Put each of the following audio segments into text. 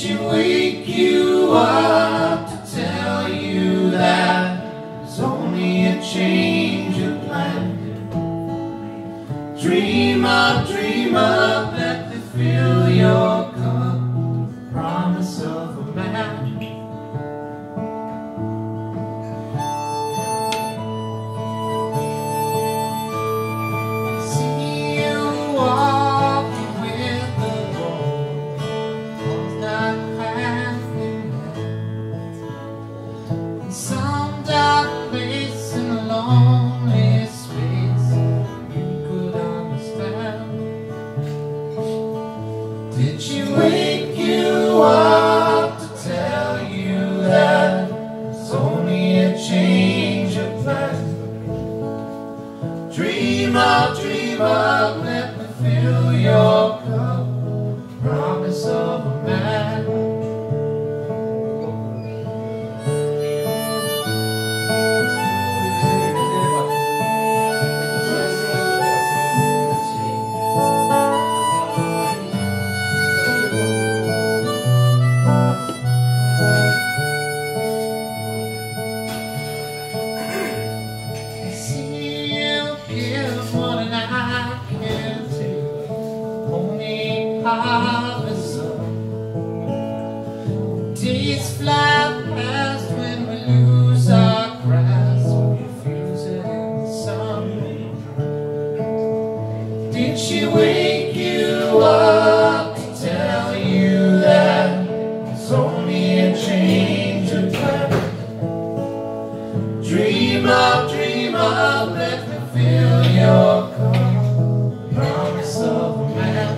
she wake you up to tell you that it's only a change of plan? Dream up, let me fill your cup with the promise of a man. See you walking with the Lord, arms not clasping hands, in some dark place in a lonely space you could understand. Did she wake you up to tell you that it's only a change of plan? Dream up, let me fill your cup, promise of a man. Days fly past when we lose our grasp, we fuse it in the sun. Did she wake you up to tell you that it's only a change of plan? Dream up, let me fill your cup, promise of a man.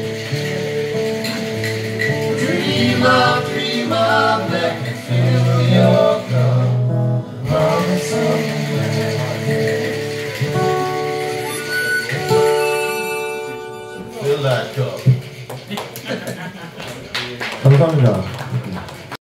Dream up, let me fill your cup, promise of a man. Fill that cup. 감사합니다.